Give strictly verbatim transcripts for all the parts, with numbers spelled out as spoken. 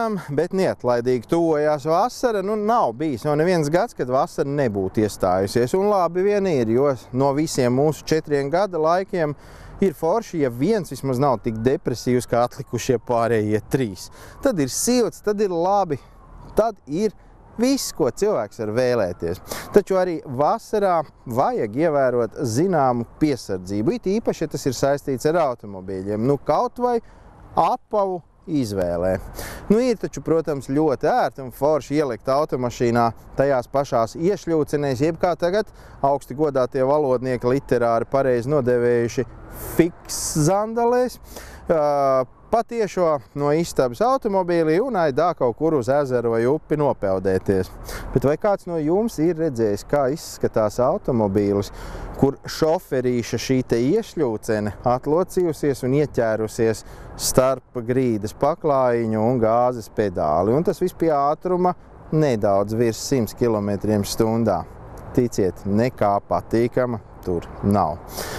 Pamazām, bet neatlaidīgi tuvojās vasara. Nu, nav bijis no neviens gads, kad vasara nebūtu iestājusies. Un labi vien ir, jo no visiem mūsu četriem gada laikiem ir forši, ja viens vismaz nav tik depresīvs, kā atlikušie pārējie trīs. Tad ir silts, tad ir labi, tad ir viss, ko cilvēks var vēlēties. Taču arī vasarā vajag ievērot zināmu piesardzību. It īpaši, ja tas ir saistīts ar automobīļiem. Nu, kaut vai apavu izvēlē. Nu, ir taču, protams, ļoti ērti un forši ielikt automašīnā tajās pašās iešļūcenēs, jeb kā tagad augsti godātie valodnieki literāri pareizi nodevējuši fiks zandalēs, patiešo no istabas automobīlī un aidā kaut kur uz ezeru vai upi nopeldēties. Bet vai kāds no jums ir redzējis, kā izskatās automobīlis, kur šoferīša šī te iešļūcene atlocījusies un ieķērusies starp grīdas paklājiņu un gāzes pedāli. Un tas viss pie ātruma nedaudz virs simts kilometriem stundā. Ticiet, nekā patīkama tur nav.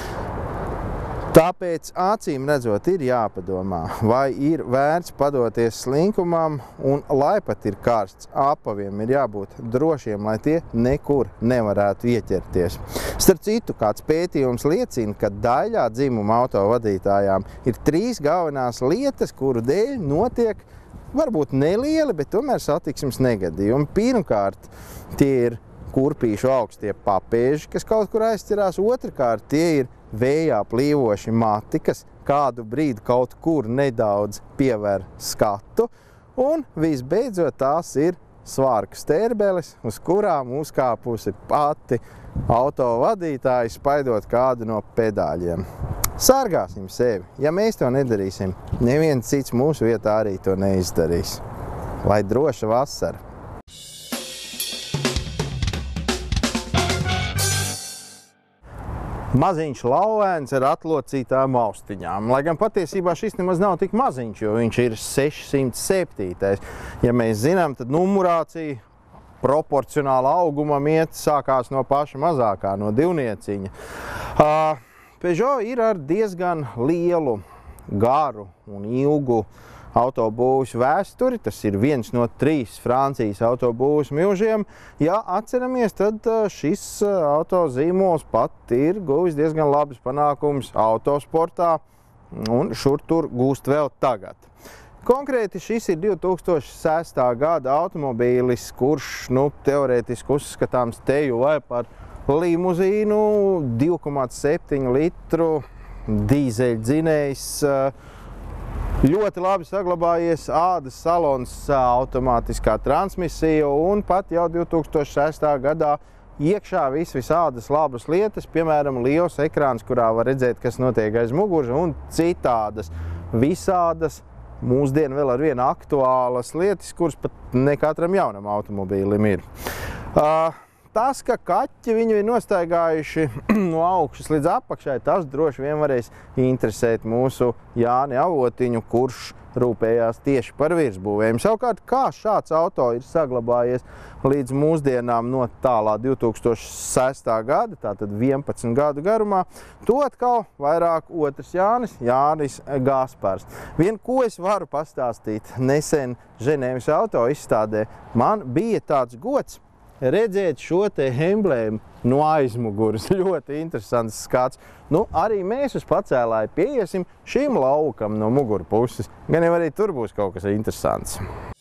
Tāpēc, acīm redzot, ir jāpadomā, vai ir vērts padoties slinkumam, un lai pat ir karsts, apaviem ir jābūt drošiem, lai tie nekur nevarētu ieķerties. Starp citu, kāds pētījums liecina, ka daļā dzimuma autovadītājām ir trīs galvenās lietas, kuru dēļ notiek varbūt nelieli, bet tomēr satiksmes negadījumi. Pirmkārt, tie ir kurpīšu augstie papēži, kas kaut kur aizķerās. Otrkārt, tie ir vējā plīvoši mati, kas kādu brīdi kaut kur nedaudz piever skatu. Un visbeidzot, tās ir svārku stērbeles, uz kurām uzkāpusi pati autovadītāji, spaidot kādu no pedāļiem. Sargāsim sevi. Ja mēs to nedarīsim, neviens cits mūsu vietā arī to neizdarīs. Lai droša vasara! Maziņš lauvēns ar atlocītām austiņām. Lai gan patiesībā šis nemaz nav tik maziņš, jo viņš ir sešsimt septītais. Ja mēs zinām, tad numurācija proporcionāli augumam iet sākās no paša mazākā, no divnieciņa. Uh, Peugeot ir ar diezgan lielu, garu un ilgu autobūvas vēsturi. Tas ir viens no trīs Francijas autobūvas milžiem. Ja atceramies, tad šis autozīmols pat ir guvis diezgan labs panākums autosportā un šur tur gūst vēl tagad. Konkrēti šis ir divi tūkstoši sestā gada automobīlis, kurš, nu, teorētiski uzskatāms teju vai par limuzīnu, divi komats septiņi litru dīzeļdzinējs, ļoti labi saglabājies ādas salons, automātiskā transmisija un pat jau divi tūkstoši sestā gadā iekšā vis visādas labas lietas, piemēram, liels ekrāns, kurā var redzēt, kas notiek aiz muguras un citādas visādas mūsdienu vēl ar vienu aktuālas lietas, kuras pat ne katram jaunam automobīlim ir. Uh, Tas, ka kaķi viņu ir nostaigājuši no augšas līdz apakšai, tas droši vien varēs interesēt mūsu Jāni Avotiņu, kurš rūpējās tieši par virsbūvēm. Savukārt, kā šāds auto ir saglabājies līdz mūsdienām no tālā divi tūkstoši sestā gada, tātad vienpadsmit gadu garumā, to atkal vairāk otrs Jānis, Jānis Gaspars. Vien, ko es varu pastāstīt nesen Ženēvas auto izstādē, man bija tāds gods redzēt šo te emblēmu no aizmuguras. Ļoti interesants skats. Nu, arī mēs uz pacēlāju pieiesim šim laukam no muguru puses. Gan jau arī tur būs kaut kas interesants.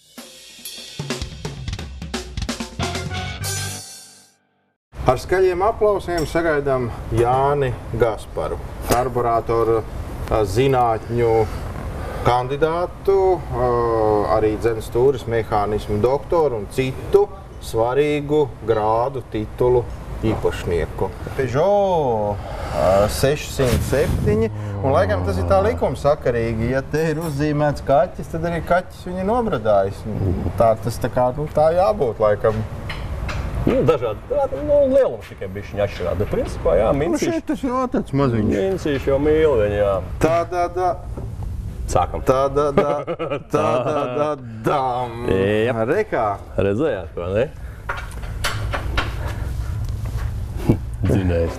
Ar skaļiem aplausiem sagaidām Jāni Gasparu, karburātoru zinātņu kandidātu, arī dzenes stūres mehānismu doktoru un citu svarīgu grādu titulu īpašnieku. Peugeot sešsimt septiņi, un laikam tas ir tā likumsakarīgi. Ja te ir uzzīmēts kaķis, tad arī kaķis viņu nobradājis. Tā tas tā kā, nu, tā jābūt laikam. Nu, dažādi, nu, lielums tikai bišķiņ atšķirā, bet principā, jā, mincīši. Nu, šeit tas jau tāds maziņš. Mincīši jau mīl viņu, jā. Tā, tā, tā. Sākam. Tā, tā, tā, tā, tā, tā, dām. Jā. Rekā. Redzējāt, ko, ne? Dzinējs, ne?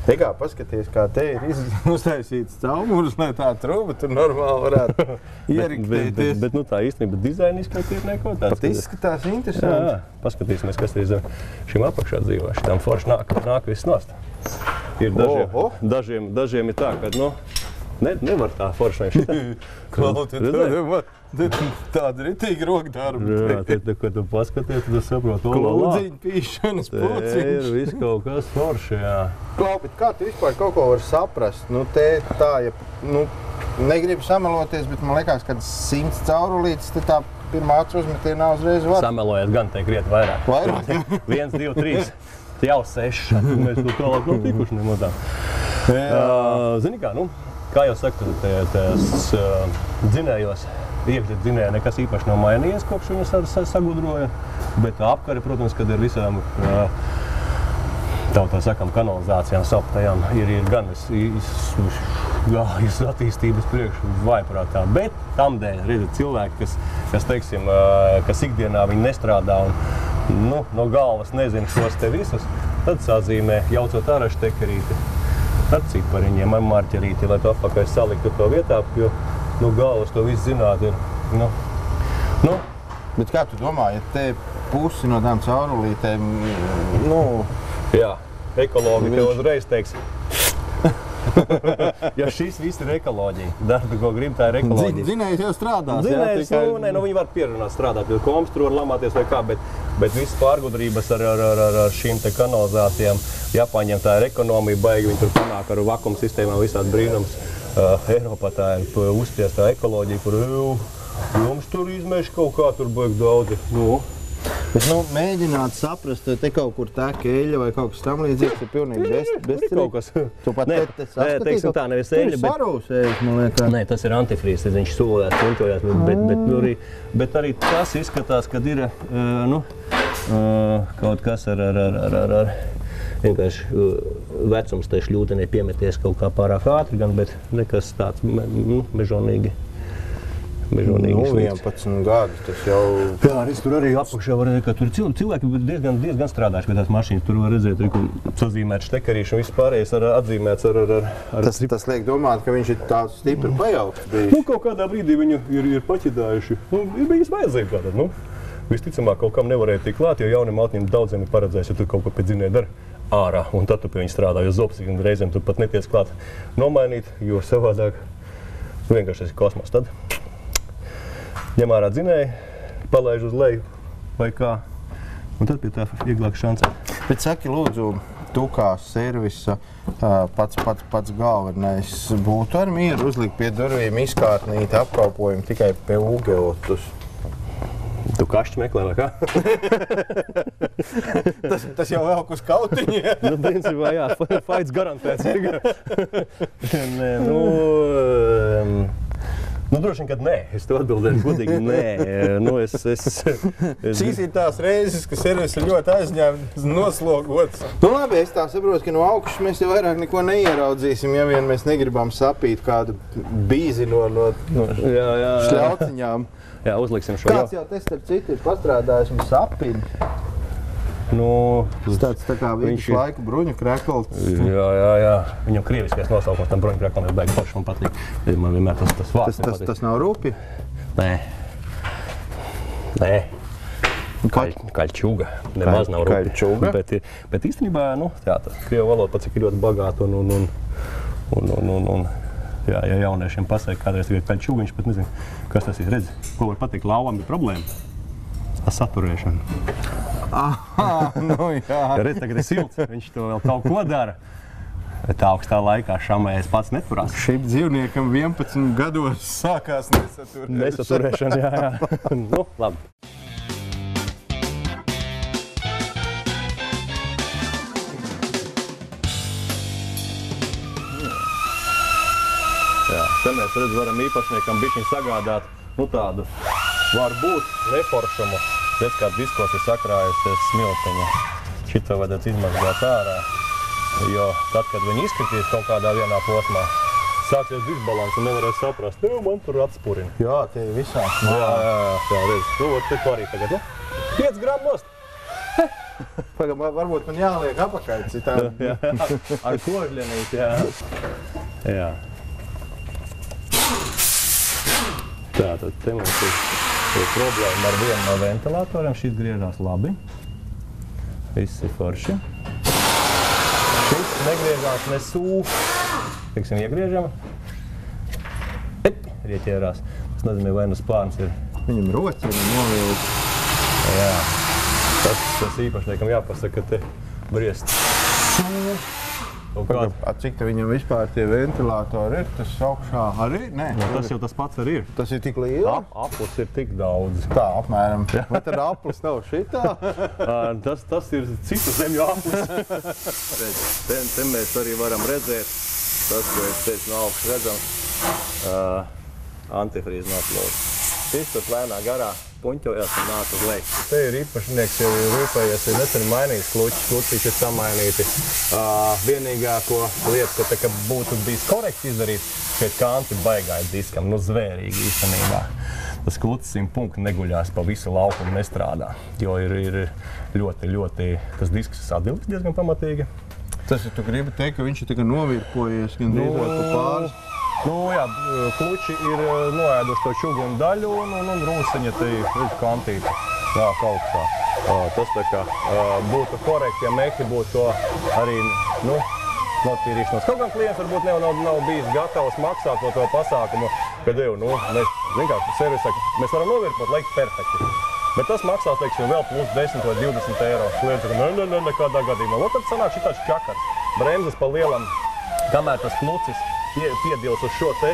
Te kā paskaties, kā te ir uztaisīts caurmūrs, lai tā trūba tur normāli varētu ieriktēties. Bet, bet, bet nu, tā īstenībā dizainiski ir neko tāds. Pat izskatās interesanti. Jā, jā. Paskatīsimies, kas ir zem šim apakšā dzīvā. Šitām forši nāk, nāk viss nost. Ir dažiem, Oho. dažiem, dažiem ir tā, ka nu, ne, nevar tā forši vai šitā. Klauti, tāda ritīgi rokdarba. Jā, tad, kad tu paskaties, tad tu saproti, o, Klūdziņu pīšanas te ir pociņš. viss kaut kas forši, jā. Klaupi, kā tu vispār kaut ko vari saprast? Nu, te tā, ja, nu, negribu sameloties, bet man liekas, kad simts caurulītes, tad tā pirmā acu uzmetienā uzreiz var. Samelojot gan te kriet vairāk. Vairāk? Viens, divi, trīs. Jau seši. Mēs tu tālāk nav tikuši nemaz. Uh, zini kā, nu, kā jau saka, tās uh, dzinējos, iekšķi dzinēja nekas īpaši nav mainījies, kopš viņu sa sa sagudroja. Bet apkari, protams, kad ir visām uh, tautā sakam kanalizācijām, saptajām, ir, ir gan es, es, gājis attīstības priekšu vaiprātā. Bet tamdēļ, redziet, cilvēki, kas, kas, teiksim, uh, kas ikdienā viņi nestrādā un nu, no galvas nezinu šos te visus, tad sazīmē, jaucot ārā štekerīti ar cipariņiem, ar marķerīti, lai tu apakaļ saliktu to vietā, jo no galvas to visu zināt ir, nu, nu. Bet kā tu domā, ja te pusi no tām caurulītēm, nu... Jā, ekologi tev uzreiz teiks. Ja šis viss ir ekoloģija, darbi, ko grib, tā ir ekoloģija. Dzinējs jau strādās, Dzinējs, jā? nu, ne, nu, viņi var pierunāt strādāt, jo koms tur var lamāties vai kā, bet, bet visas pārgudrības ar, ar, ar, ar šīm te kanalizācijām, Japāņiem tā ir ekonomija, baigi, viņi tur panāk ar vakuum sistēmām visādi brīnums. Uh, Eiropā tā ir uzspiestā ekoloģija, kur jums tur izmeši kaut kā tur baigi daudzi. Nu. Bet, nu, mēģināt saprast, te kaut kur tā eļļa vai kaut kas tam līdzīgs ir pilnīgi bez, bezcerīgi. Kaut kas. Tu pat Nē, te, te saskatīji, teiksim tā, nevis tur eļļa, ir bet- sarūsējis, man liekas. Nē, tas ir antifrīz, tad viņš solēs, tuntojās, bet, bet, bet, nu, arī, bet arī tas izskatās, kad ir uh, nu, uh, kaut kas ar, ar, ar, ar, ar, ar vienkārši uh, vecums tai šļūtenei piemeties kaut kā pārāk ātri, gan, bet nekas tāds me, nu, mežonīgi. mežonīgi Nu, slikts. vienpadsmit gadi, tas jau... Jā, arī tur arī apakšā var redzēt, ka tur cilvēki, cilvēki diezgan, diezgan strādājuši pie tās mašīnas. Tur var redzēt, ka sazīmēt štekerīšu un viss pārējais ar atzīmēts ar... ar, ar Tas, tas liek domāt, ka viņš ir tāds stipri pajaukts bijis. Nu, kaut kādā brīdī viņu ir, ir paķidājuši. Nu, ir bijis vajadzība tātad, nu. Visticamāk, kaut kam nevarēja tikt klāt, jo jauniem autņiem daudziem ir paredzējis, ja tur kaut ko pēc dzinēja dara ārā, un tad tu pie viņi strādā, jo zopsīgi un reizēm tu pat netiec klāt nomainīt, jo savādāk vienkārši esi kosmos. Tad ņem ārā dzinēju, palaiž uz leju vai kā, un tad pie tā vieglāk šancē. Bet saki, lūdzu, tu kā servisa pats, pats, pats galvenais būtu ar mieru uzlikt pie durvīm izkārtnīti apkalpojumu tikai pie ūgeotus? Tu kašķi meklē vai kā? tas, tas jau vēl uz kautiņa. Nu, principā, jā, fights garantēts. Nē, nu, um, nu, droši vien, kad nē. Es tev atbildēšu godīgi, nē. Nu, es, es, es... Šīs ir tās reizes, ka servis ir ļoti aizņēmts, noslogots. Nu labi, es tā saprotu, ka no augšas mēs jau vairāk neko neieraudzīsim, ja vien mēs negribam sapīt kādu bīzi no, no, no jā, jā, jā. šļauciņām. Jā, uzliksim šo Kāds jau te starp citu ir pastrādājis un sapini. Nu, Tas tāds tā kā vidus ir- laika bruņu krekls. Jā, jā, jā. Viņam krieviskais nosaukums tam bruņu kreklam ir baigi forši, man patīk. Man vienmēr tas, tas vārds Tas, tas, nepatīk. tas nav rūpi? Nē. Nē. Kaļ, kaļčuga. Nemaz nav rūpi. kaļčuga? Bet, bet īstenībā, nu, jā, tas krievu valoda pats ir ļoti bagāta un, un, un, un, un, un, un jā, ja jauniešiem pasaka kādreiz tikai kaļčuga, viņš pat nezinu, kas tas ir. Redzi, ko var pateikt, lauvam ir problēma. Ar saturēšanu. Aha, nu jā. Ja redz, tagad ir silts, viņš to vēl kaut ko dara. Bet augstā laikā šamējas pats neturās. Šim dzīvniekam vienpadsmit gados sākās nesaturēšana. Nesaturēšana, jā, jā. Nu, labi. Jā, te mēs redz, varam īpašniekam bišķiņ sagādāt, nu tādu, varbūt neforšumu. Redz, kā diskos ir sakrājusies smilteņa. Šito vajadzētu izmazgāt ārā, jo tad, kad viņi izkritīs kaut kādā vienā posmā, sāksies disbalans un nevarēs saprast, jo man tur atspurina. Jā, tie ir visās. Jā, jā, jā, jā, redz, nu, te ko arī tagad, nu, pieci gramu nost. Pagam, varbūt man jāliek apakaļ citādi. Jā, ar kožļenīt, jā. Jā. Tātad te mums ir, ir problēma ar vienu no ventilatoriem. Šis griežās labi. Viss ir forši. Šis negriežās ne sū. Tiksim, iegriežam. Ep, ieķērās. Tas nozīmē, vai nu spārns ir. Viņam roķi ir novilkt. Jā. Tas, tas īpašniekam jāpasaka, ka te briest sū. Pagad, cik te viņam vispār tie ventilatori ir? Tas augšā arī? Nē. No, tas jau tas pats arī ir. Tas ir tik liels? Ap, aplis ir tik daudz. Tā, apmēram. Vai tad aplis nav šitā? tas, tas ir citu zemju aplis. te, te mēs arī varam redzēt, tas, ko es teicu no augšas redzam, uh, antifrīzi noplūst. Šis tur lēnā garā puņķojās un nāk uz leju. Te ir īpašnieks jau rūpējies, ir nesen mainījis klučus, klucīši ir samainīti. Uh, vienīgā, ko lieta, ko te, ka būtu bijis korekti izdarīt, šeit kanti baigāja diskam, nu zvērīgi īstenībā. Tas klucis simt punkti neguļās pa visu lauku un nestrādā, jo ir, ir ļoti, ļoti, tas disks sadilgs diezgan pamatīgi. Tas ir, tu gribi teikt, ka viņš ir tikai novirpojies, gan Nu, drīzāk pa pāris? Nu jā, kluči ir noēduši to čugunu daļu un, un, un rūsiņa te ir kantīta nāk augšā. Uh, tas tā kā uh, būtu korekti, ja mehi būtu to arī, nu, notīrīšanos. Kaut gan klients varbūt nav, nav, nav bijis gatavs maksāt par to pasākumu, kad jau, nu, mēs, zin kā, servis saka, mēs varam novirpot, laikt perfekti. Bet tas maksās, teiksim, vēl plus desmit vai divdesmit eiro. Klients saka, ne, ne, ne, nekādā gadījumā. Lūk, tad sanāk šitāds čakars. Bremzes pa lielam, kamēr tas klucis pie, piedils uz šo te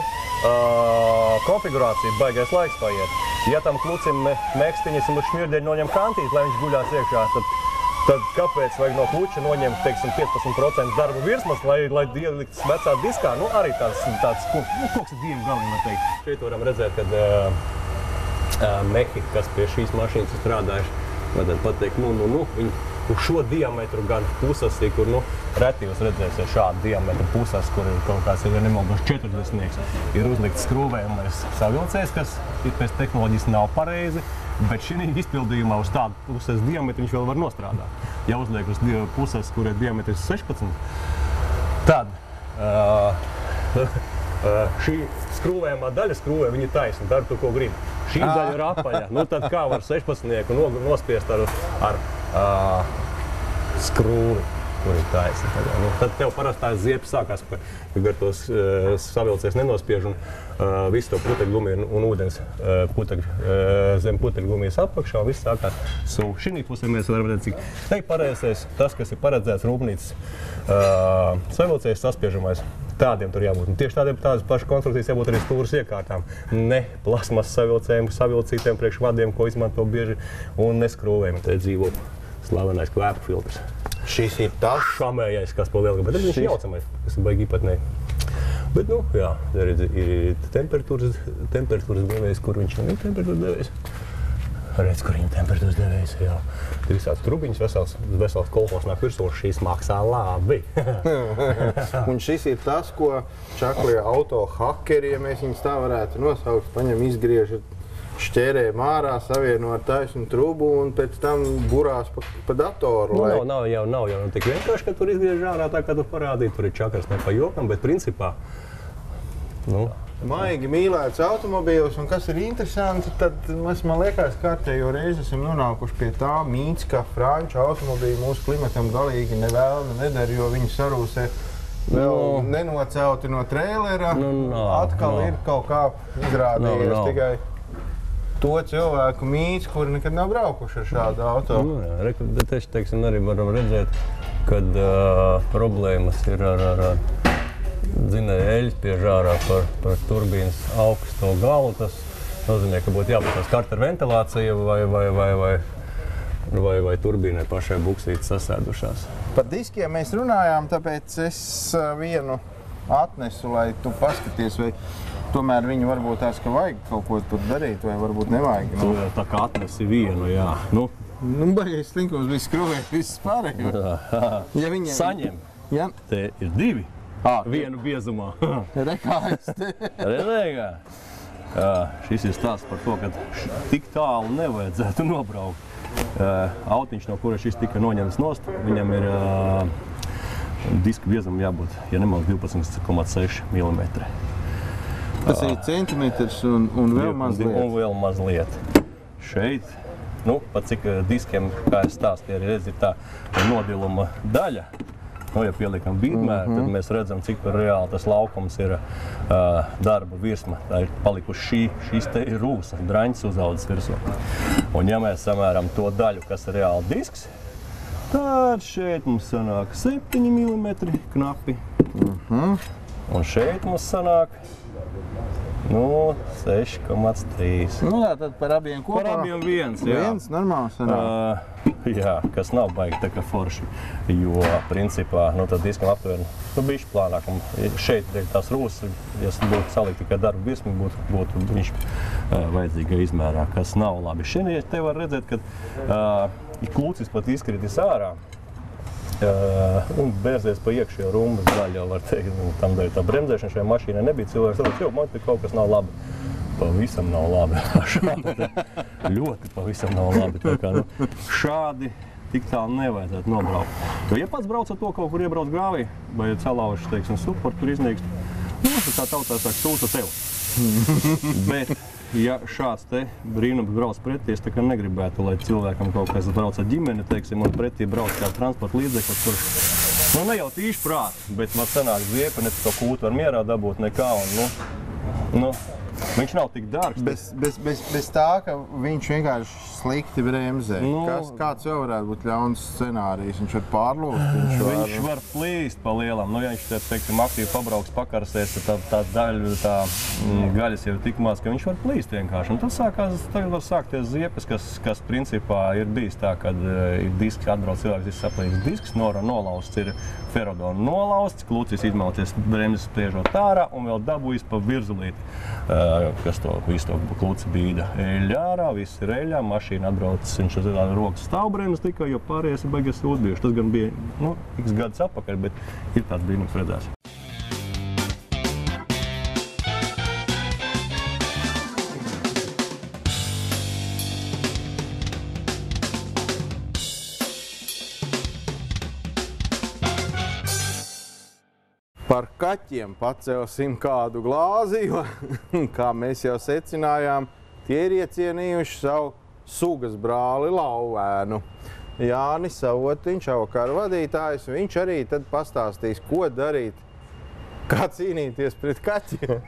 uh, konfigurāciju, baigais laiks paiet. Ja tam klucim me, mekstiņas un šmirdeļi noņem kantīt, lai viņš guļās iekšā, tad, tad kāpēc vajag no kluča noņemt, teiksim, piecpadsmit procentu darbu virsmas, lai, lai ieliktas vecā diskā? Nu, arī tāds, tāds nu, koks ir divi galīgi, var teikt. Šeit varam redzēt, kad uh, uh, mehi, kas pie šīs mašīnas ir strādājuši, vajadzētu pateikt, nu, nu, nu, viņi uz šo diametru gan pusasī, kur, nu, reti jūs redzēsiet šādu diametru pusas, kur ir kaut kāds, ja nemaldos, četrdesmitnieks, ir uzlikts skrūvējumais savilcējs, kas ir pēc tehnoloģijas nav pareizi, bet šī izpildījumā uz tādu puses diametru viņš vēl var nostrādāt. Ja uzliek uz puses, kur ir diametrs sešpadsmit, tad uh, šī skrūvējumā daļa skrūvē, viņa taisna, dara to, ko grib. Šī daļa ir apaļa. Nu, tad kā var sešpadsmitnieku nospiest ar, ar uh, skrūvi, kur ir taisna. Nu, tad tev parasti tās ziepes sākās, ka gar tos uh, savilcies nenospiež un uh, visu to putekļgumiju un, un ūdens uh, putekļ, uh, zem putekļgumijas apakšā un viss sākās sūk. Šī pusē mēs varam redzēt, cik te ir pareizais, tas, kas ir paredzēts rūpnīcas uh, savilcējs saspiežamais. Tādiem tur jābūt. Un tieši tādiem tādas pašas konstrukcijas jābūt arī stūras iekārtām. Ne plasmas savilcējiem, savilcītiem priekš vadiem, ko izmanto bieži, un neskrūvējiem. Te dzīvo slavenais kvēpu filtrs. Šis ir tas šamējais, kas pa lielga, bet viņš ir jaucamais, kas ir baigi īpatnēji. Bet, nu, jā, ir, ir temperatūras, temperatūras devējs, kur viņš ir temperatūras devējs. Redz, kur viņa temperatūras devējs, jā. Ir visāds trubiņas, vesels, vesels kolhos nāk virsū, šīs maksā labi. Un šis ir tas, ko čaklie auto hakeri, ja mēs viņus tā varētu nosaukt, paņem, izgriež šķērēm ārā, savieno ar taisnu trubu un pēc tam burās pa, pa datoru. Nu, lai... nav, nav jau, nav jau tik vienkārši, ka tur izgriež ārā tā, kā tu parādīji, tur ir čakars ne pa jokam, bet principā, nu, maigi mīlēts automobīls, un kas ir interesanti, tad mēs, man liekas, kārtējo reizi esam nonākuši pie tā mīts, ka franču automobīļi mūsu klimatam galīgi nevēlna nedara, jo viņi sarūsē vēl no. nenocelti no treilera. No, no, Atkal no. ir kaut kā izrādījies no, no. tikai to cilvēku mīts, kuri nekad nav braukuši ar šādu auto. Nu, jā, bet es, teiksim, arī varam redzēt, kad uh, problēmas ir ar, ar, ar dzinēja eļļas spiež ārā par, par turbīnas augsto galu. Tas nozīmē, ka būtu jāpatās karta ar ventilāciju vai, vai, vai, vai, vai, vai turbīnai pašai buksītes sasēdušās. Par diskiem mēs runājām, tāpēc es vienu atnesu, lai tu paskaties, vai tomēr viņi varbūt tās, ka vajag kaut ko tur darīt, vai varbūt nevajag. Tu jau tā kā atnesi vienu, jā. Nu, nu baigais slinkums bija skrūvēt viss pārējo. Ja viņiem... Saņem. Ja. Te ir divi. À, vienu biezumā. Rekājas te. Redēgā. Jā, šis ir stāsts par to, ka tik tālu nevajadzētu nobraukt. autiņš, no kura šis tika noņemts nost, viņam ir diska biezuma jābūt, ja nemaldos, divpadsmit komats seši milimetri. Tas ir centimetrs un, un vēl mazliet. Un vēl mazliet. Šeit, nu, pat cik diskiem, kā es stāstīju, arī redz, ir tā nodiluma daļa. Nu, ja pieliekam bīdmēru, mm-hmm. tad mēs redzam, cik reāli tas laukums ir uh, darba virsma. Tā ir palikuši šī, šīs te ir rūsa, draņas uzaudzes virsū. Un ja mēs samēram to daļu, kas ir reāli disks, tad šeit mums sanāk septiņi milimetri knapi. Mm-hmm. Un šeit mums sanāk nu, seši komats trīs. Nu, tā tad par abiem kopā? Par abiem viens, jā. Viens, normāls sanāk. Uh, jā, kas nav baigi tā kā forši, jo, principā, nu, tad diskam aptuveni, nu, bišķi plānāk. Un šeit, tās rūsas, ja būtu salikt tikai darba virsmu, būtu, būtu viņš uh, vajadzīga izmērā, kas nav labi. Šeit te var redzēt, ka uh, klūcis pat izkritis ārā. Uh, un bērzies pa iekšējo rumbas daļu, var teikt, tam dēļ tā bremzēšana šajā mašīnā nebija cilvēks, tāpēc, jo, man te kaut kas nav labi. Pavisam nav labi. Šādi, ļoti pavisam nav labi. Tā kā, nu, šādi tik tālu nevajadzētu nobraukt. Jo, ja pats brauc ar to kaut kur iebrauc grāvī, vai celauši, teiksim, suport, tur iznīkst, nu, tā tautā sāk sūta tev. Bet, ja šāds te brīnums brauc pretī, es tā kā negribētu, lai cilvēkam kaut kas brauc ar ģimeni, teiksim, un pretī brauc kā transporta līdzeklis, kur, nu, ne jau tīši prāt, bet man sanāk ziepa, ne to kūtu var mierā dabūt nekā, un, nu, nu, viņš nav tik dārgs. Bez, bez, bez, bez tā, ka viņš vienkārši slikti bremzē. Nu, Kas, kāds vēl varētu būt ļauns scenārijs? Viņš var pārlūst, viņš var... Viņš var plīst pa lielam. Nu, ja viņš, teiksim, aktīvi pabrauks, pakarsēs, tad tā, tā daļa, tā mm, gaļas jau ir tik maz, ka viņš var plīst vienkārši. Un tas sākās, tagad var sākties ziepes, kas, kas principā ir bijis tā, kad ir disks, atbrauc cilvēks, viss saplīst disks, nora nolausts ir ferodonu nolausts, klūcis izmelties bremzes spriežot ārā un vēl dabūjis pa virzulīti, kas to visu to klūci bīda eļļā ārā, viss ir eļļā, mašīna atbrauc, viņš ar tādu rokas stāvbremzes tikai, jo pārējais ir baigies uzbijuši. Tas gan bija, nu, x gadus atpakaļ, bet ir tāds brīnums redzēs. Par kaķiem pacelsim kādu glāzi, jo, kā mēs jau secinājām, tie ir iecienījuši savu sugas brāli Lauvēnu. Jānis Savotiņš, Aukaru vadītājs, viņš arī tad pastāstīs, ko darīt, kā cīnīties pret kaķiem.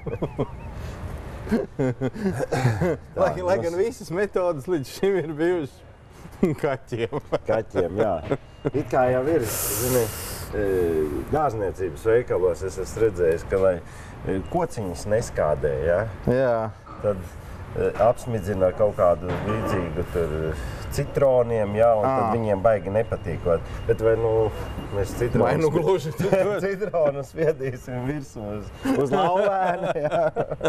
lai, lai gan visas metodas līdz šim ir bijušas kaķiem. Kaķiem, jā. It kā jau ir, zini, dārzniecības veikalos es esmu redzējis, ka, lai kociņas neskādē, ja, Jā. tad apsmidzina kaut kādu līdzīgu tur citroniem, ja, un à. Tad viņiem baigi nepatīkot. Bet vai nu mēs citronus, vai nu gluži citronus spiedīsim virsmu uz, uz Lauvēnu, ja.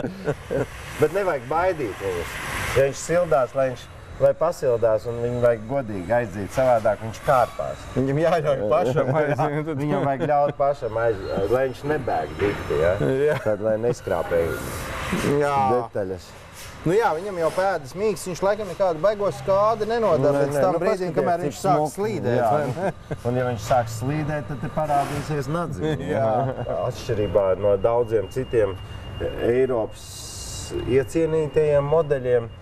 Bet nevajag baidīt viņus. Ja viņš sildās, lai viņš lai pasildās, un viņu vajag godīgi aizzīt, savādāk viņš kārpās. Viņam jāļauj pašam aiziet. Viņam vajag ļaut pašam aiziet, lai viņš nebēg dikti, ja? Jā. Tad, lai neskrāpē detaļas. Nu jā, viņam jau pēdas mīgs, viņš laikam nekādu baigo skādi nenodara pēc tam brīdim, kamēr viņš sāk slīdēt. Jā, un ja viņš sāk slīdēt, tad te parādīsies nadziņi. Atšķirībā no daudziem citiem Eiropas iecienītajiem modeļiem,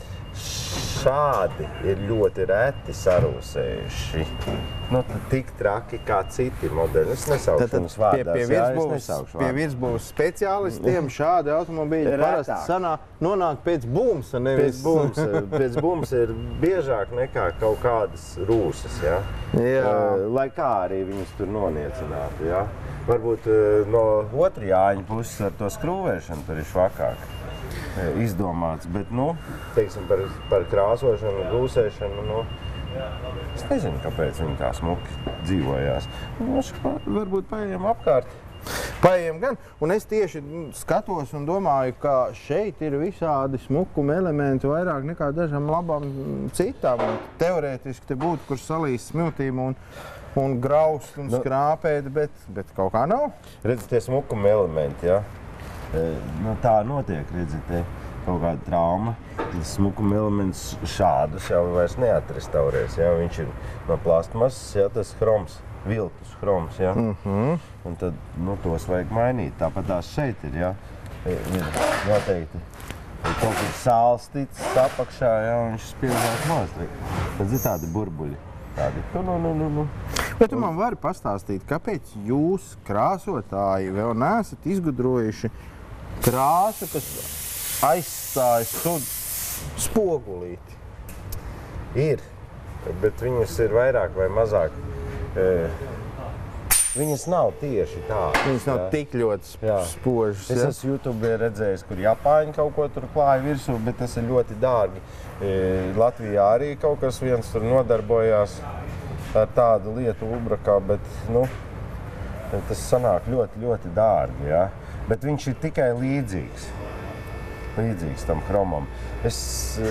šādi ir ļoti reti sarūsējuši. Nu, tik traki kā citi modeļi. Es nesaukšu viņus vārdās, pie, pie jā, es nesaukšu vārdās. Pie virsbūves speciālistiem šādi automobīļi parasti sanā, nonāk pēc bumsa, nevis... Pēc bumsa, pēc bumsa ir biežāk nekā kaut kādas rūsas, ja? Jā. Lai kā arī viņus tur noniecinātu, ja? Varbūt no otra Jāņa puses ar to skrūvēšanu tur ir švakāk izdomāts, bet, nu, teiksim, par, par krāsošanu, gūsēšanu, nu, es nezinu, kāpēc viņi tā smuki dzīvojās. Nu, varbūt paejam apkārt. Paejam gan, un es tieši skatos un domāju, ka šeit ir visādi smukuma elementi vairāk nekā dažam labam citām. Teorētiski te būtu, kur salīst smiltīm un, un graust un skrāpēt, bet, bet kaut kā nav. Redzi, tie smukuma elementi, ja? Nu, tā notiek, redzi, te kaut kāda trauma, tad smukuma elements šādus jau vairs neatrestaurēs. Ja? Viņš ir no plastmasas, ja, tas hroms, viltus hroms. Ja? Mhm. Un tad nu, tos vajag mainīt. Tāpat tās šeit ir, ja? Ir noteikti kaut kur sāls ticis apakšā, ja? Un viņš spiežās nost. Tad ir tādi burbuļi. Tādi. Nu, nu, nu, nu, nu. Bet tu man vari pastāstīt, kāpēc jūs, krāsotāji, vēl neesat izgudrojuši krāsu, kas aizstāja sudu spogulīti? Ir, bet viņas ir vairāk vai mazāk. E, viņas nav tieši tādas. Viņas nav jā. tik ļoti sp Jā. spožas. Es ja? esmu YouTube redzējis, kur Japāņi kaut ko tur klāja virsū, bet tas ir ļoti dārgi. E, Latvijā arī kaut kas viens tur nodarbojās ar tādu lietu ubrakā, bet nu, tas sanāk ļoti, ļoti dārgi. Ja? Bet viņš ir tikai līdzīgs. Līdzīgs tam chromam. Es,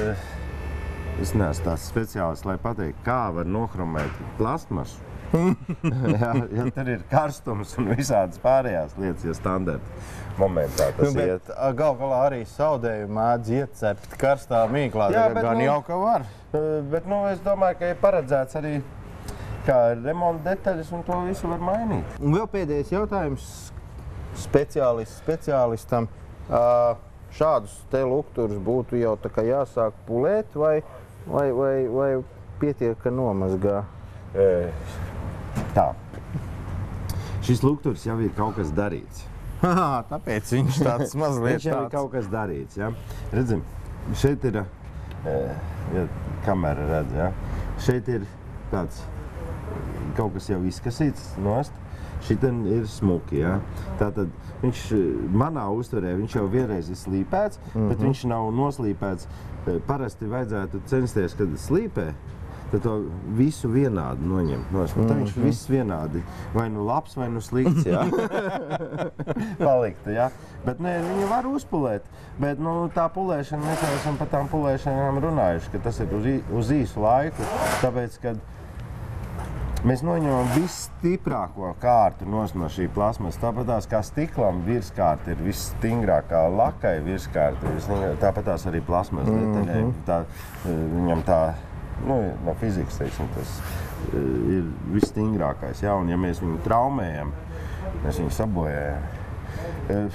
es neesmu tāds speciālists, lai pateiktu, kā var nohromēt plastmasu. ja, ja tur ir karstums un visādas pārējās lietas, ja standarta momentā tas nu, iet. Gal galā arī saudēju mēdz iecept karstā mīklā, Jā, bet, gan nu, jau ka var. Bet nu, es domāju, ka ir paredzēts arī kā remonta detaļas un to visu var mainīt. Un vēl pēdējais jautājums speciālists speciālistam. Šādus te lukturus būtu jau tā kā jāsāk pulēt vai, vai, vai, vai pietiek, ka nomazgā? E, tā. Šis lukturs jau ir kaut kas darīts. Haha, tāpēc viņš tāds mazliet Viņš jau ir tāds. kaut kas darīts. Ja? Redzim, šeit ir, ja kamera redz, ja? Šeit ir tāds kaut kas jau izkasīts nost. Šitien ir smuki, ja? Tātad viņš manā uztverē, viņš jau vienreiz ir slīpēts, mm-hmm. bet viņš nav noslīpēts. Parasti vajadzētu censties, kad slīpē, tad to visu vienādi noņemt. Mm-hmm. Tad viņš viss vienādi, vai nu labs, vai nu slikts, ja? Paliktu, ja? Bet ne, viņu var uzpulēt. Bet nu, tā pulēšana, mēs jau esam par tām pulēšanām runājuši, ka tas ir uz, uz īsu laiku, tāpēc, kad mēs noņemam visstiprāko kārtu no šī plasmas. Tāpatās kā stiklam virskārta ir visstingrākā, lakai virskārta ir tāpatās arī plasmas detaļai. Mm-hmm. Tā, viņam tā, nu, no fizikas, teiksim, tas ir visstingrākais. Ja? Un ja mēs viņu traumējam, mēs viņu sabojājam.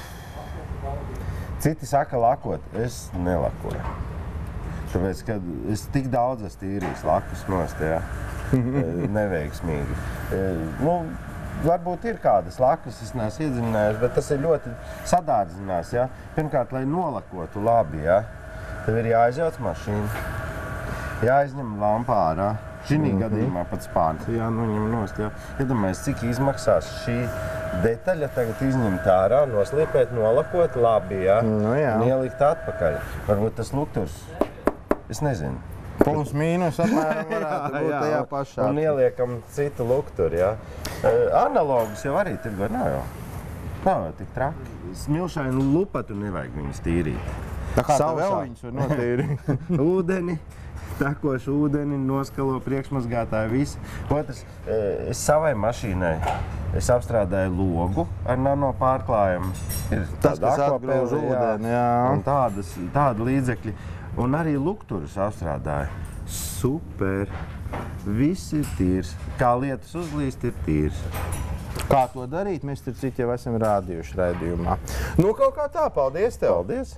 Citi saka lakot, es nelakoju. Tāpēc, kad es tik daudz esmu tīrījis lakus nost, ja? Neveiksmīgi. Nu, varbūt ir kādas lakas, es neesmu iedziļinājies, bet tas ir ļoti sadārdzinās. Ja? Pirmkārt, lai nolakotu labi, ja? Tev ir jāizjauc mašīnu, jāizņem lampa ārā. Šī mm-hmm. gadījumā pat spārns jānoņem nost. Ja? Iedomājies, cik izmaksās šī detaļa tagad izņemt ārā, noslīpēt, nolakot labi, ja? Nu, jā. Un ielikt atpakaļ. Varbūt tas lukturs, es nezinu. Plus mīnus apmēram varētu būt tajā pašā. Un ieliekam citu lukturu, jā. Analogus jau arī tirgo nav jau. Nav jau tik traki. Smilšainu lupatu nevajag viņus tīrīt. Tā kā tā Sausā. vēl viņus var notīrīt. Ūdeni, tekošu ūdeni, noskalo priekšmazgātāju, visu. Otrs, es savai mašīnai, es apstrādāju logu ar nano pārklājumu. Ir Tas, kas atgrauž ūdeni, jā. Un tādas, tādi līdzekļi. Un arī lukturus apstrādāja. Super! Viss ir tīrs. Kā lietas uzlīst, ir tīrs. Kā to darīt, mēs tur citi jau esam rādījuši raidījumā. Nu, kaut kā tā, paldies tev! Paldies!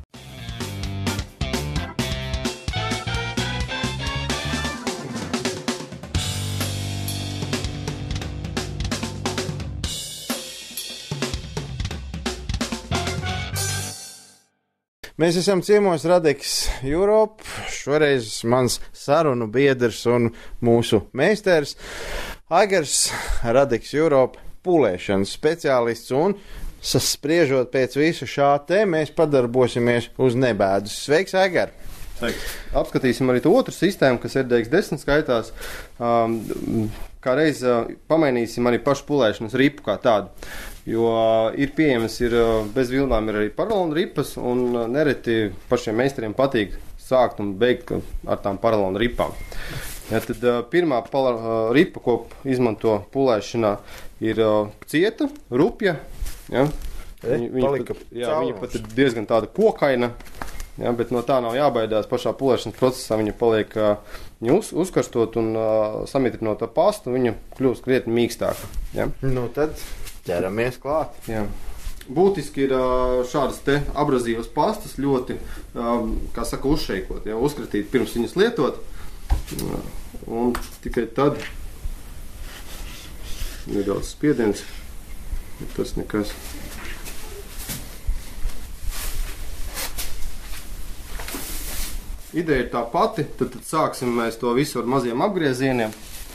Mēs esam ciemos Radeks Europe. Šoreiz mans sarunu biedrs un mūsu meistars Aigars, Radeks Europe pulēšanas speciālists. Un spriežot pēc visu šā te, mēs padarbosimies uz nebēdus. Sveiks, Aigar! Sveiks. Apskatīsim arī to otru sistēmu, kas R D X desmit skaitās. Um, kā reiz uh, pamainīsim arī pašu pulēšanas ripu kā tādu. Jo uh, ir pieejamas, ir, uh, bez vilnām ir arī paralona ripas, un uh, nereti pašiem meistariem patīk sākt un beigt ar tām paralona ripām. Ja, tad uh, pirmā pala, uh, ripa, ko izmanto pulēšanā, ir uh, cieta, rupja. Ja. Viņa, viņa, pat, jā, viņa pat ir diezgan tāda kokaina. Ja, bet no tā nav jābaidās. Pašā pulēšanas procesā viņa paliek viņa uz, uzkarstot un uh, samitrinot ar pastu, viņa kļūst krietni mīkstāka. Ja? Nu tad ķeramies klāt. Jā. Būtiski ir uh, šādas te abrazīvas pastas ļoti, uh, kā saka, uzšeikot, ja? Uzkratīt pirms viņas lietot. Uh, un tikai tad nedaudz spiediens, tas nekas. Ideja ir tā pati, tad, tad sāksim mēs to visu ar maziem apgriezieniem.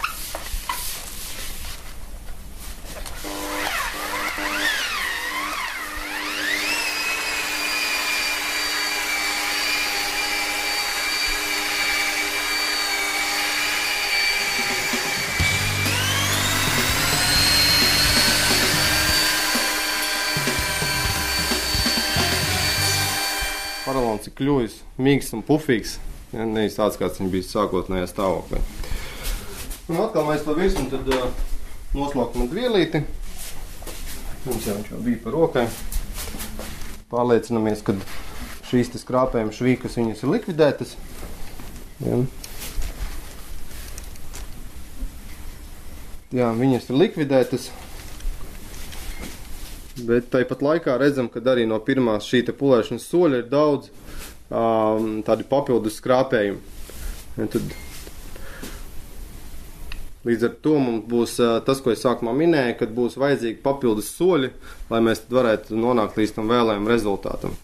Paralons ir kļuvis mīgs un pufīgs, ja, nevis tāds, kāds viņš bija sākotnējā stāvoklī. Un atkal mēs to virsmu tad uh, noslaukam ar dvielīti. Mums jau viņš jau bija par rokai. Pārliecinamies, ka šīs te skrāpējuma švīkas viņas ir likvidētas. Ja. Jā, viņas ir likvidētas. Bet tāpat laikā redzam, ka arī no pirmās šī te pulēšanas soļa ir daudz um, tādi papildus skrāpējumi. Ja, tad, līdz ar to mums būs uh, tas, ko es sākumā minēju, kad būs vajadzīgi papildus soļi, lai mēs varētu nonākt līdz tam vēlējam rezultātam.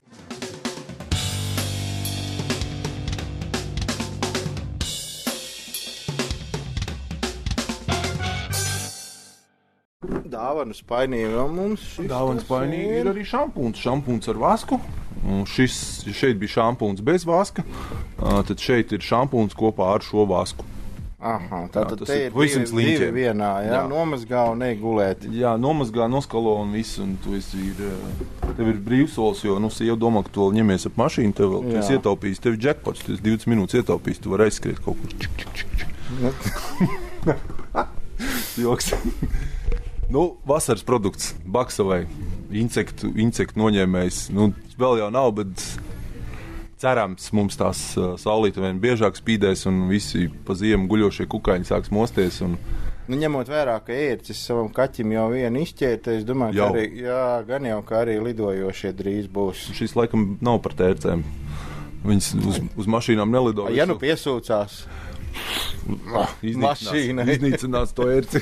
Dāvanu spainījumam mums šis. Dāvanu spainīgi ir arī šampūns. Šampūns ar vasku. Šis, šeit bija šampūns bez vaska. Tad šeit ir šampūns kopā ar šo vasku. Aha, tātad Jā, te ir divi, divi vienā, jā? Jā. Nomazgā un negulēt. Jā, nomazgā, noskalo un viss. Un tu esi ir, tev ir brīvsols, jo, nu, jau domā, ka tu vēl ņemies ap mašīnu, tev vēl, tu esi ietaupījis, tev ir jackpots, tu esi divdesmit minūtes ietaupījis, tu vari aizskriet kaut kur. Čik, čik, čik, čik. Joks. Nu, vasaras produkts, baksavai, insektu, insektu noņēmējs. Nu, vēl jau nav, bet cerams, mums tās uh, saulīte vien biežāk spīdēs un visi pa ziemu guļošie kukaiņi sāks mosties. Un... Nu, ņemot vērā, ka ērcis savam kaķim jau vienu izķērta, es domāju, jau. ka arī, jā, gan jau, ka arī lidojošie drīz būs. Šis laikam nav par tērcēm. Viņas uz, uz mašīnām nelido. Ja nu piesūcās. Ah, iznīcinās, iznīcinās to ērci.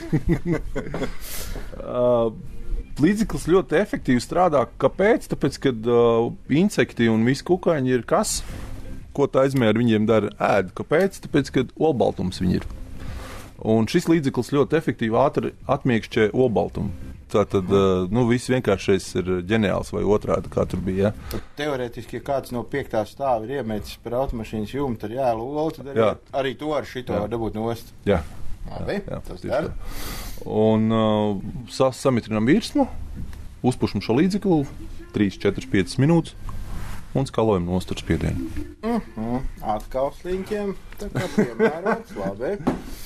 uh, līdzeklis ļoti efektīvi strādā. Kāpēc? Tāpēc, kad uh, insekti un visi kukaiņi ir kas, ko tā aizmēr viņiem dara ēd. Kāpēc? Tāpēc, kad olbaltums viņi ir. Un šis līdzeklis ļoti efektīvi ātri atmiekšķē olbaltumu. Tātad, uh, nu, viss vienkāršais ir ģeniāls vai otrādi, kā tur bija. Ja? Teorētiski, ja kāds no piektā stāva ir iemetis par automašīnas jumtu ar jēlu olu, tad arī, arī to ar šito jā. Dabūt nost. Jā. Labi, jā, tas dara. Un uh, sas, samitrinām virsmu, uzpušam šo līdzekli trīs, četras, piecas minūtes un skalojam nost ar spiedienu. Uh-huh. Atkal sliņķiem, tā kā piemērots, labi.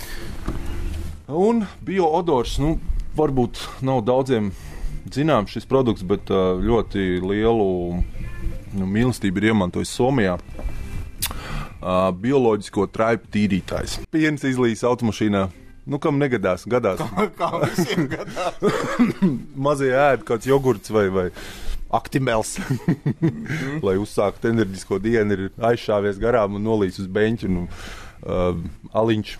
Un bioodors, nu, varbūt nav daudziem zināms šis produkts, bet uh, ļoti lielu nu, mīlestību ir iemantojis Somijā. Uh, bioloģisko traipu tīrītājs. Piens izlīs automašīnā. Nu, kam negadās? Gadās. Kā, kā visiem gadās. Mazie ēd kāds jogurts vai, vai aktimels. mm. Lai uzsāktu enerģisko dienu, ir aizšāvies garām un nolīs uz beņķu. Un, uh, aliņš.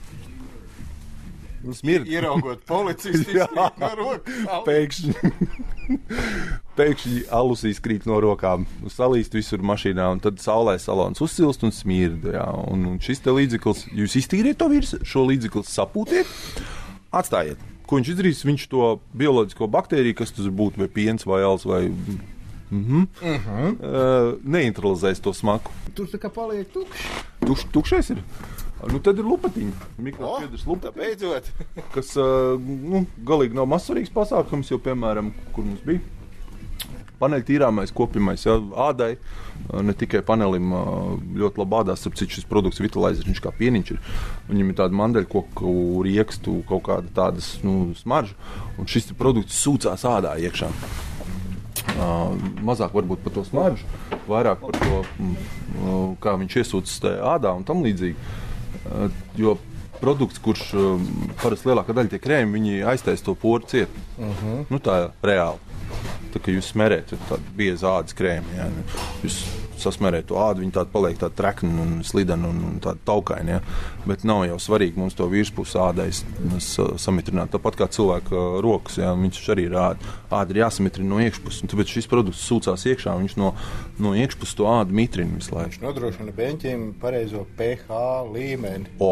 Smird. Ieraugot policistu, izkrīt no rokām. Pēkšņi, pēkšņi alusīs krīt no rokām, salīst visur mašīnā, un tad saulē salons uzsilst un smird. Jā. Un, un šis te līdzeklis, jūs iztīriet to virs, šo līdzekli sapūtiet, atstājiet. Ko viņš izdarīs? Viņš to bioloģisko baktēriju, kas tas būtu, vai piens, vai als, vai... Mm-hmm. Uh-huh. uh, neintralizēs to smaku. Tur tā kā paliek tukšs. Tukš, tukšais ir. Nu, tad ir lupatiņa, mikrošķiedras lupatiņa, beidzot. kas uh, nu, galīgi nav mazsvarīgs pasākums, jo, piemēram, kur mums bija paneļtīrāmais, kopimais, ja, ādai, uh, ne tikai panelim uh, ļoti labi ādās, ap cik šis produkts Vitalizer, viņš kā pieniņš ir, viņam ir tāda mandeļkoku riekstu, kaut kāda tādas, nu, smarža, un šis produkts sūcās ādā iekšā. mazāk varbūt par to smaržu, vairāk par to, kā viņš iesūcas tajā ādā un tam līdzīgi. Jo produkts, kurš parasti lielākā daļa tie krēmi, viņi aiztais to poru ciet. Uh-huh. Nu, tā reāli. Tā kā jūs smerēt, ir tāda bieza ādas krēmi. Ja? Jūs sasmerēt to ādu, viņi tāda paliek tāda trekna un slidena un, un tāda taukaina. Ja? Bet nav jau svarīgi mums to virspusi ādai samitrināt. Tāpat kā cilvēka rokas, ja? Viņš arī ir āda. Āda ir jāsamitrina no iekšpuses. Un tāpēc šis produkts sūcās iekšā, viņš no, no iekšpuses to ādu mitrina visu laiku. Viņš nodrošina beņķiem pareizo pH līmeni. O!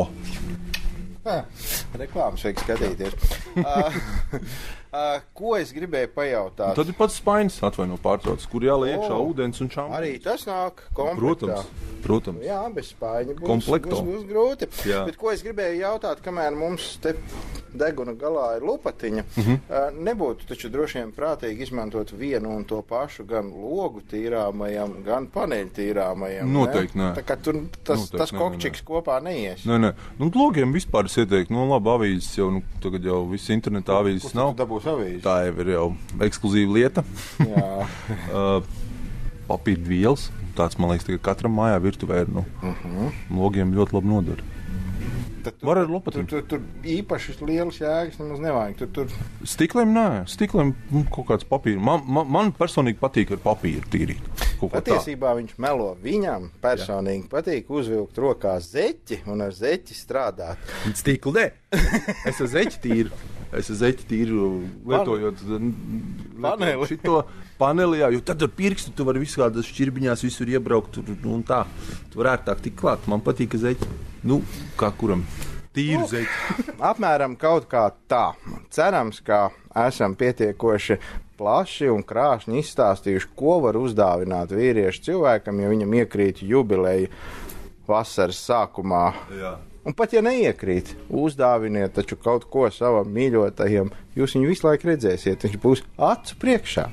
Ah, reklāmas vajag skatīties. uh, uh, ko es gribēju pajautāt? Un tad ir pats spainis, atvaino pārtrauc, kur jāliek iekšā oh, ūdens un šampūns. Arī tas nāk komplektā. Protams, protams. Jā, bez spaiņa būs, Komplekto. būs, būs grūti. Jā. Bet ko es gribēju jautāt, kamēr mums te deguna galā ir lupatiņa, mm-hmm. uh, nebūtu taču droši vien prātīgi izmantot vienu un to pašu gan logu tīrāmajam, gan paneļu tīrāmajam. Noteikti ne? nē. Tā kā tur tas, Noteikti, tas kokčiks nē, nē. kopā neies. Nē, nē. Nu, logiem vispār es ieteiktu, nu labi, avīzes jau, nu, tagad jau viss internetā avīzes nav. Kur tu dabūs avīzes? Tā jau ir jau ekskluzīva lieta. Jā. uh, papīra vielas. Tāds, man liekas, katram mājā virtuvē ir, nu, uh-huh. logiem ļoti labi nodara. Tur, Var ar lopatiņu. Tur, tur, tur īpašas lielas jēgas nemaz nevajag. Tur, tur... Stikliem nē, stikliem nu, kaut kāds papīra. Man, man, man personīgi patīk ar papīru tīrīt. Patiesībā viņš melo. Viņam personīgi Jā. patīk uzvilkt rokā zeķi un ar zeķi strādāt. Stikli nē. Es ar zeķi tīru. Es ar zeķi tīru lietojot paneli. Šito paneli, jā, jo tad ar pirkstu tu vari visādas šķirbiņās visur iebraukt tur, nu, un tā. Tu var ērtāk tik klāt. Man patīk zeķi. Nu, kā kuram? Tīru nu, zeķi. Apmēram kaut kā tā. Cerams, ka esam pietiekoši plaši un krāšņi izstāstījuši, ko var uzdāvināt vīriešu cilvēkam, ja viņam iekrīt jubileja vasaras sākumā. Jā. Un pat ja neiekrīt, uzdāviniet taču kaut ko savam mīļotajam. Jūs viņu visu laiku redzēsiet, viņš būs acu priekšā.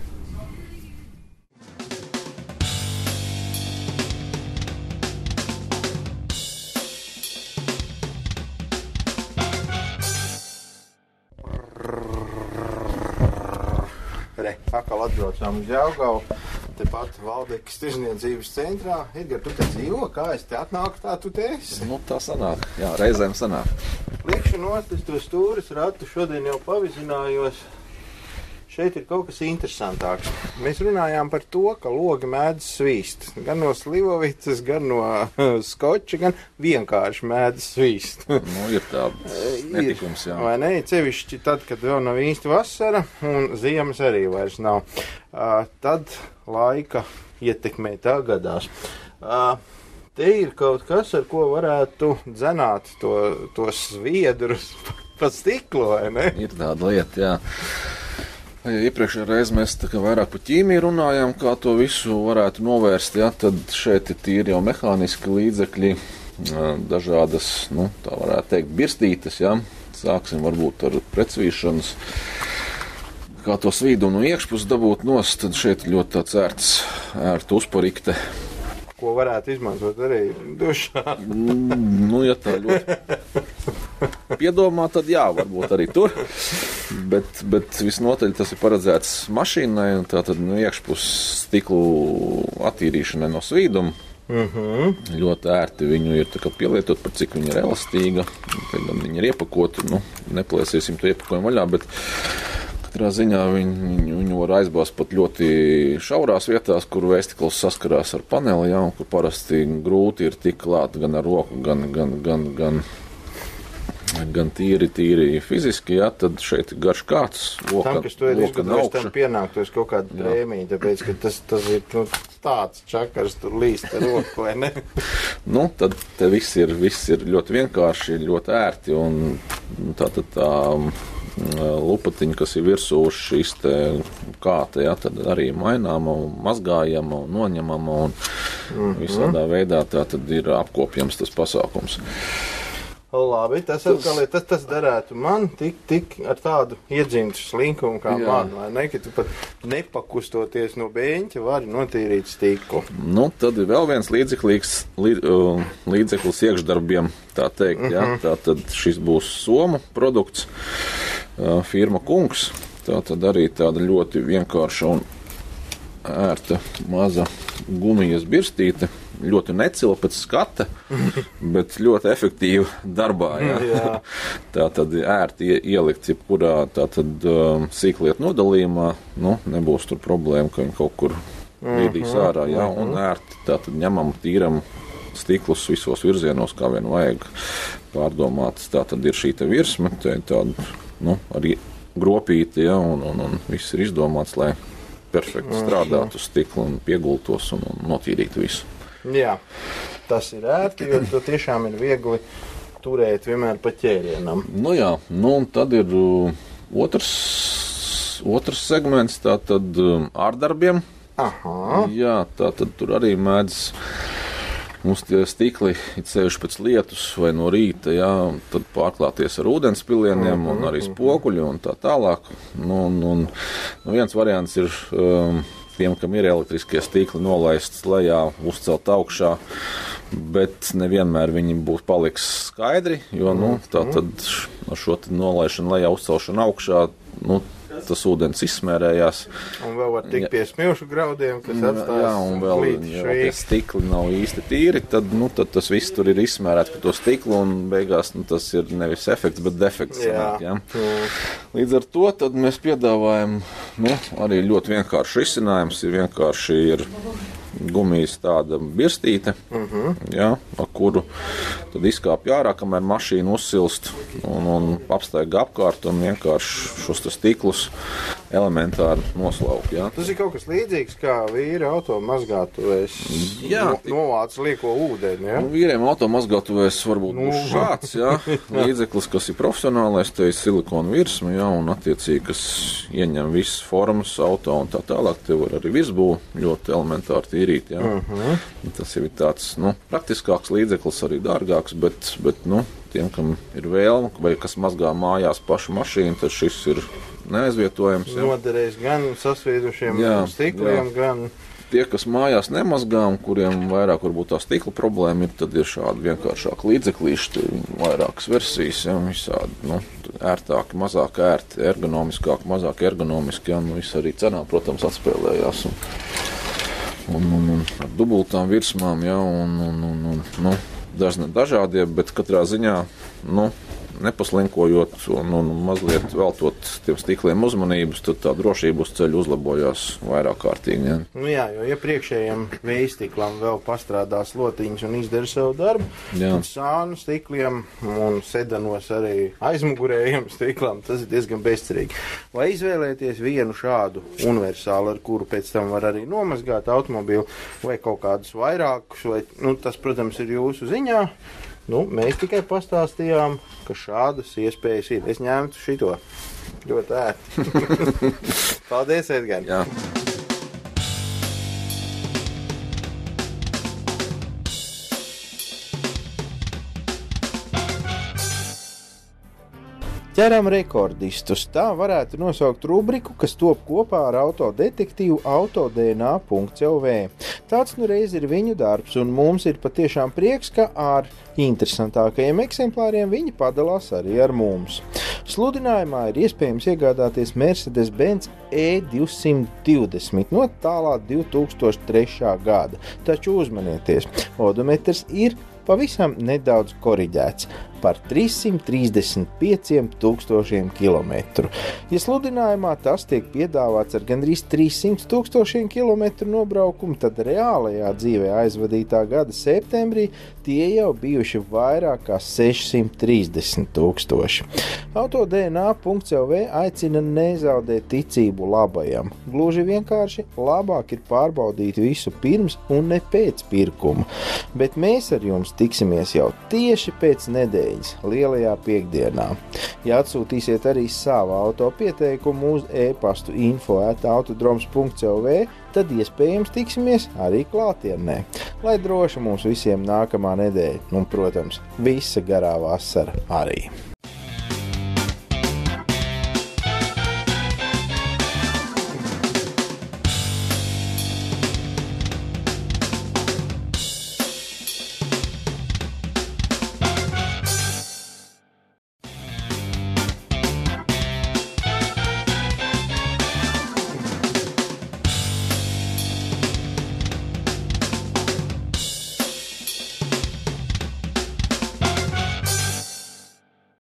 Re, atkal atbraucām uz Jelgavu. Tepat Valdekas tirzniecības centrā. Edgar, tu te dzīvo? Kā es te atnāku, tā tu te esi? Nu, tā sanāk. Jā, reizēm sanāk. Liekšu nost, es to stūris ratu šodien jau pavizinājos. Šeit ir kaut kas interesantāks. Mēs runājām par to, ka logi mēdz svīst. Gan no slivovicas, gan no skoča, gan vienkārši mēdz svīst. Nu, ir tāds netikums, jā. Vai ne? Cevišķi tad, kad vēl nav īsti vasara, un ziemas arī vairs nav. Uh, tad laika ietekmē tā gadās. Uh, te ir kaut kas, ar ko varētu dzenāt to, to sviedrus pa stiklu, vai ne? Ir tāda lieta, jā. Ja iepriekšējā reizē mēs tā kā vairāk par ķīmiju runājām, kā to visu varētu novērst, ja, tad šeit ir tīri jau mehāniski līdzekļi, dažādas, nu, tā varētu teikt, birstītes, ja. Sāksim varbūt ar pretsvīšanas, kā to svīdu no iekšpuses dabūt nost, tad šeit ļoti tāds ērts, ērta uzparikte. Ko varētu izmantot arī dušā. Nu, ja tā ļoti piedomā, tad jā, varbūt arī tur. Bet, bet visnotaļ tas ir paredzēts mašīnai, tātad no iekšpuses stiklu attīrīšanai no svīduma. Uh-huh. Ļoti ērti viņu ir tā kā pielietot, par cik viņa ir elastīga. Tad viņa ir iepakota, nu, neplēsīsim to iepakojumu vaļā, bet katrā ziņā viņu, viņu var aizbāzt pat ļoti šaurās vietās, kur vēstikls saskarās ar paneli, jā, un kur parasti grūti ir tik klāt gan ar roku, gan, gan, gan, gan, gan tīri, tīri fiziski, jā, tad šeit ir garš kāds, loka, tam, kas to ir izgudrojis, tam pienāktos kaut kāda prēmija, tāpēc, ka tas, tas ir nu, tāds čakars, tur līst ar roku, vai ne? Nu, tad te viss ir, viss ir ļoti vienkārši, ļoti ērti, un tā tad tā lupatiņa, kas ir virsū šīs te kāte, ja, tad arī maināma un mazgājama un noņemama un mm-hmm. visādā veidā tā tad ir apkopjams tas pasākums. Labi, tas atkal ir, tas, tas darētu man tik, tik ar tādu iedzimtu slinkumu kā Jā. man, vai ne, ka tu pat nepakustoties no beņķa vari notīrīt stiklu. Nu, tad ir vēl viens līdzeklis, līd, līdzeklis iekšdarbiem, tā teikt, mm-hmm. ja, tā tad šis būs Somu produkts, firma Kungs, tā tad arī tāda ļoti vienkārša un ērta maza gumijas birstīte. Ļoti necila pēc skata, bet ļoti efektīva darbā. Jā. Tā tad ērti ielikt jebkurā tātad um, sīklietu nodalījumā, nu, nebūs tur problēma, ka viņi kaut kur līdīs ārā, jā, un ērti tātad ņemam, tīram stiklus visos virzienos, kā vien vajag pārdomāts. Tātad ir šī te virsme, tāda, nu, arī gropīti, jā, un, un, un viss ir izdomāts, lai perfekti strādātu uz stiklu un piegultos un, un notīrītu visu. Jā, tas ir ērti, jo to tiešām ir viegli turēt vienmēr pa ķērienam. Nu jā, nu un tad ir uh, otrs, otrs segments, tātad um, ārdarbiem. Aha. Jā, tātad tur arī mēdz mums tie stikli, it sevišķi pēc lietus vai no rīta, jā, tad pārklāties ar ūdenspilieniem un arī spoguļi un tā tālāk. Nu, un, un, nu viens variants ir um, tiem, kam ir elektriskie stikli nolaists lejā, uzcelt augšā, bet nevienmēr viņi būs paliks skaidri, jo, nu, tā tad ar šo nolaišanu lejā, uzcelšanu augšā, nu, tas ūdens izsmērējās. Un vēl var tikt pie smilšu graudiem, kas atstās jā, un vēl, ja tie stikli nav īsti tīri, tad, nu, tad tas viss tur ir izsmērēts par to stiklu, un beigās nu, tas ir nevis efekts, bet defekts. Jā. Sanāk, ja? Līdz ar to tad mēs piedāvājam nu, arī ļoti vienkārši risinājums, ir vienkārši ir gumijas tāda birstīte, uh-huh. jā, ar kuru tad izkāpj ārā, kamēr mašīna uzsilst un, un apstaiga apkārt un vienkārši šos stiklus elementāri noslauk. Jā. Tas ir kaut kas līdzīgs, kā vīra auto mazgātuvēs no, novāc lieko ūdeni, jā? Nu, vīriem auto mazgātuvēs varbūt nu. būs šāds, jā, līdzeklis, kas ir profesionālais, te ir silikona virsma, jā, un attiecīgi, kas ieņem visas formas auto un tā tālāk, te var arī virsbū ļoti elementāri tīrīt, jā. Uh-huh. Tas ir tāds, nu, praktiskāks līdzeklis, arī dārgāks, bet, bet, nu, tiem, kam ir vēlme, vai kas mazgā mājās pašu mašīnu, tad šis ir neaizvietojams. Jā. Noderēs gan sasvīdušiem jā, stikliem, jā. gan... Tie, kas mājās nemazgā, kuriem vairāk varbūt tā stikla problēma ir, tad ir šādi vienkāršāki līdzeklīši, vairākas versijas, jā, visādi, nu, ērtāki, mazāk ērti, ergonomiskāki, mazāk ergonomiski, jā, nu, viss arī cenā, protams, atspēlējās. Un, un, un, un ar dubultām virsmām, jā, un, un, un, un nu, dažne dažādie, bet katrā ziņā, nu, nepaslinkojot un, un mazliet veltot tiem stikliem uzmanības, tad tā drošība uz ceļu uzlabojās vairāk kārtīgi. Ja? Nu jā, jo iepriekšējiem vējstiklam vēl pastrādā slotiņas un izdara savu darbu, jā. Tad sānu stikliem un sedanos arī aizmugurējiem stiklam, tas ir diezgan bezcerīgi. Vai izvēlēties vienu šādu universālu, ar kuru pēc tam var arī nomazgāt automobīlu, vai kaut kādus vairākus, vai, nu, tas, protams, ir jūsu ziņā. Nu, mēs tikai pastāstījām, ka šādas iespējas ir. Es ņemtu šito ļoti ērti. Paldies, Edgars! Jā. Ķeram rekordistus. Tā varētu nosaukt rubriku, kas top kopā ar autodetektīvu autodna punkts el vē. Tāds nu reiz ir viņu darbs, un mums ir patiešām prieks, ka ar interesantākajiem eksemplāriem viņi padalās arī ar mums. Sludinājumā ir iespējams iegādāties Mercedes-Benz E divsimt divdesmit no tālā divi tūkstoši trešā gada. Taču uzmanieties, odometrs ir pavisam nedaudz koriģēts par trīssimt trīsdesmit pieciem tūkstošiem kilometru. Ja sludinājumā tas tiek piedāvāts ar gandrīz trīssimt tūkstošiem kilometru nobraukumu, tad reālajā dzīvē aizvadītā gada septembrī tie jau bijuši vairāk kā sešsimt trīsdesmit tūkstoši. autodna punkts el vē aicina nezaudēt ticību labajam. Gluži vienkārši labāk ir pārbaudīt visu pirms un ne pēc pirkuma. Bet mēs ar jums tiksimies jau tieši pēc nedēļas, lielajā piekdienā. Ja atsūtīsiet arī savu auto pieteikumu uz e-pastu info at autodroms punkts el vē, tad iespējams tiksimies arī klātienē. Lai droši mums visiem nākamā nedēļa, un, protams, visa garā vasara arī.